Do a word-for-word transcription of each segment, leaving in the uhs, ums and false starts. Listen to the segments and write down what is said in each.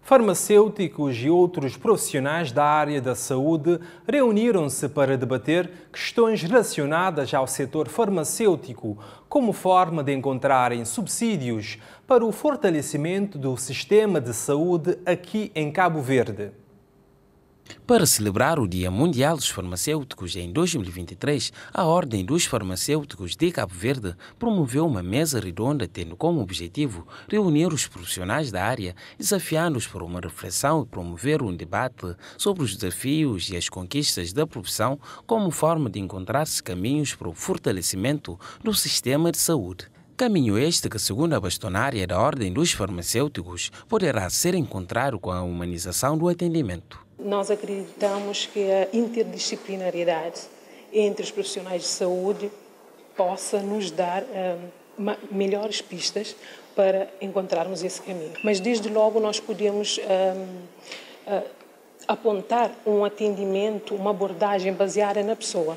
Farmacêuticos e outros profissionais da área da saúde reuniram-se para debater questões relacionadas ao setor farmacêutico, como forma de encontrarem subsídios para o fortalecimento do sistema de saúde aqui em Cabo Verde. Para celebrar o Dia Mundial dos Farmacêuticos em dois mil e vinte e três, a Ordem dos Farmacêuticos de Cabo Verde promoveu uma mesa redonda tendo como objetivo reunir os profissionais da área, desafiando-os para uma reflexão e promover um debate sobre os desafios e as conquistas da profissão como forma de encontrar-se caminhos para o fortalecimento do sistema de saúde. Caminho este que, segundo a bastonária da Ordem dos Farmacêuticos, poderá ser encontrado com a humanização do atendimento. Nós acreditamos que a interdisciplinaridade entre os profissionais de saúde possa nos dar um, melhores pistas para encontrarmos esse caminho. Mas, desde logo, nós podemos um, uh, apontar um atendimento, uma abordagem baseada na pessoa.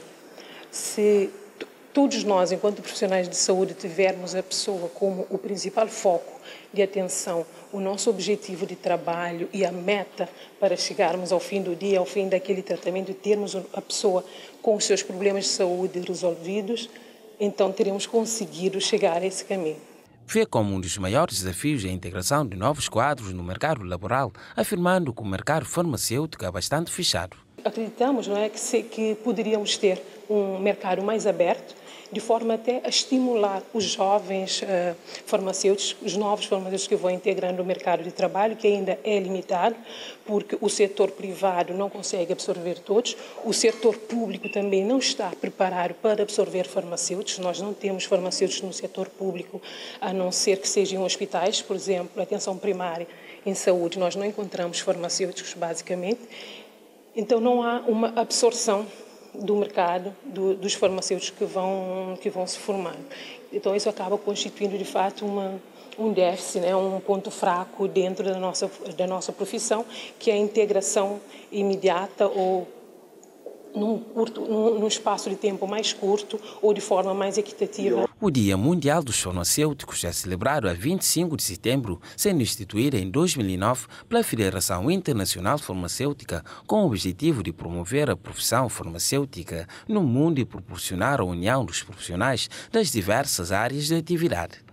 Se todos nós, enquanto profissionais de saúde, tivermos a pessoa como o principal foco de atenção, o nosso objetivo de trabalho e a meta para chegarmos ao fim do dia, ao fim daquele tratamento, e termos a pessoa com os seus problemas de saúde resolvidos, então teremos conseguido chegar a esse caminho. Vê como um dos maiores desafios a integração de novos quadros no mercado laboral, afirmando que o mercado farmacêutico é bastante fechado. Acreditamos, não é, que, se, que poderíamos ter um mercado mais aberto, de forma até a estimular os jovens uh, farmacêuticos, os novos farmacêuticos que vão integrando o mercado de trabalho, que ainda é limitado, porque o setor privado não consegue absorver todos, o setor público também não está preparado para absorver farmacêuticos. Nós não temos farmacêuticos no setor público, a não ser que sejam hospitais, por exemplo, atenção primária em saúde, nós não encontramos farmacêuticos, basicamente. Então não há uma absorção do mercado, do, dos farmacêuticos que vão, que vão se formando. Então isso acaba constituindo, de fato, uma, um déficit, né, um ponto fraco dentro da nossa, da nossa profissão, que é a integração imediata ou num, curto, num, num espaço de tempo mais curto ou de forma mais equitativa. O Dia Mundial dos Farmacêuticos é celebrado a vinte e cinco de setembro, sendo instituído em dois mil e nove pela Federação Internacional Farmacêutica, com o objetivo de promover a profissão farmacêutica no mundo e proporcionar a união dos profissionais das diversas áreas de atividade.